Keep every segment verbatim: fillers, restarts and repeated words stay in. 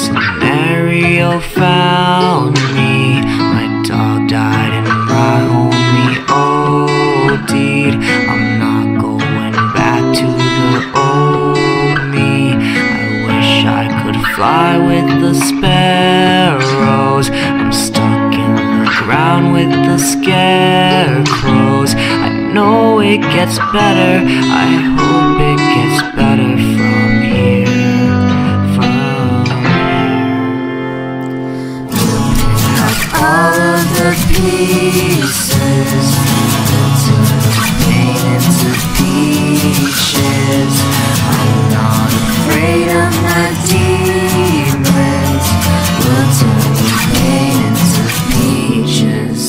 scenario found me. My dog died and my homie OD'd. I'm not going back to the old me. I wish I could fly with the sparrows. I'm stuck in the ground with the scarecrows. I know it gets better, I hope it gets better from here, from here. All of the pieces, turn the pain into peaches. I'm not afraid of my demons, we'll turn the pain into peaches.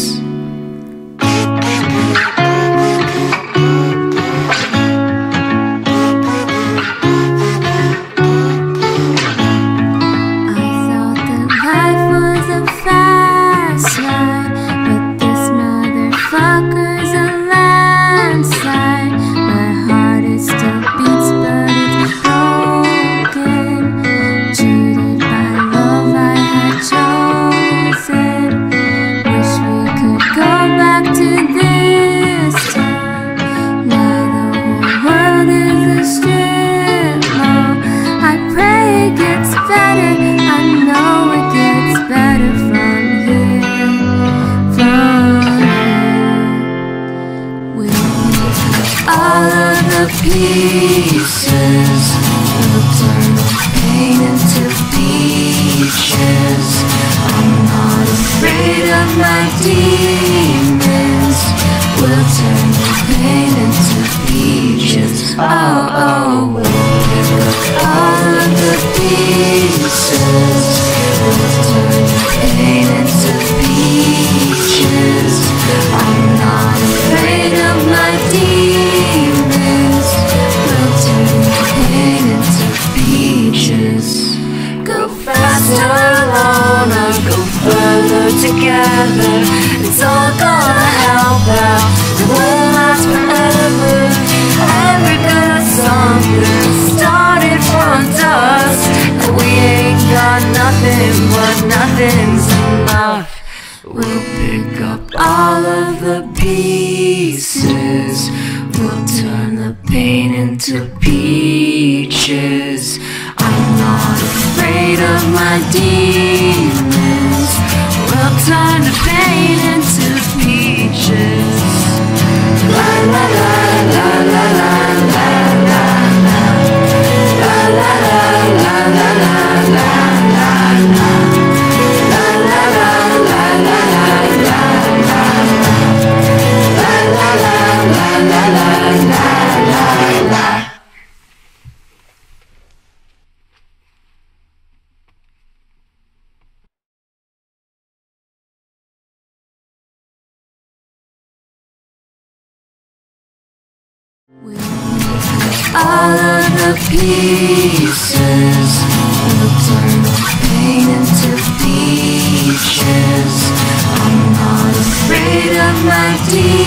Pieces will turn the pain into peaches. I'm not afraid of my demons, we'll turn the pain into peaches. Oh, oh, we'll pick up all of the pieces, we'll turn the pain into peaches. I'm not afraid of my demons, pain into peaches. Go faster alone or go further together. It's all gonna help out, it won't last forever. Every good song that started from dust, and we ain't got nothing but nothing's enough. We'll pick up all of the pieces, we'll turn the pain into peaches. I'm not afraid of my demons, we'll turn the pain into peaches. La la la la la la la la la la la la la la la la la. All of the pieces will turn the pain into peaches. I'm not afraid of my demons.